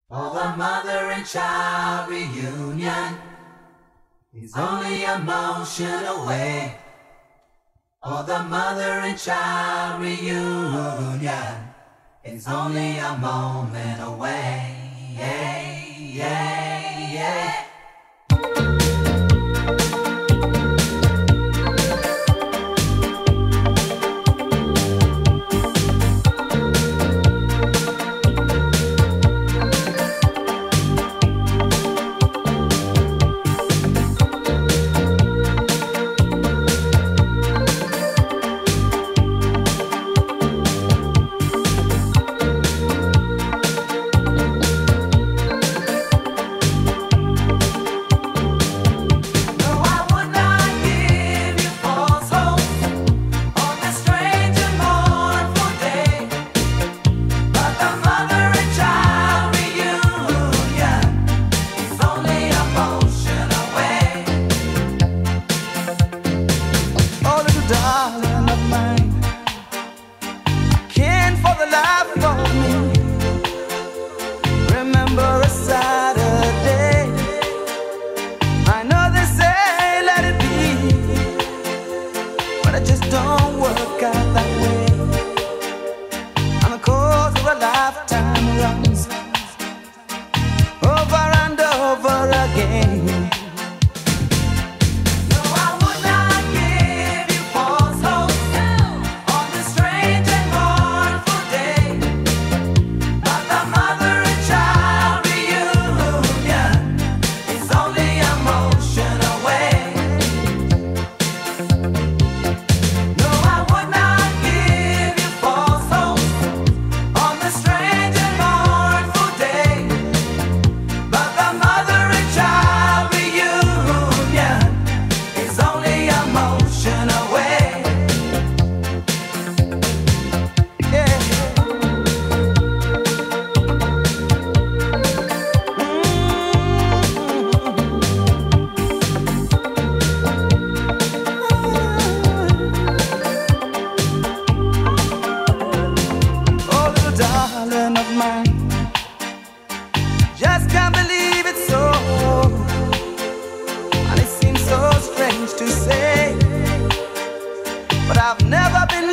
For the mother and child reunion is only a motion away. For the mother and child reunion is only a moment away. Yeah, yeah, yeah. Darling of mine, can't for the life of me remember a Saturday. I know they say let it be, but it just don't work out that way. And the course of a lifetime runs over and over again. Darling of mine, just can't believe it's so, and it seems so strange to say, but I've never been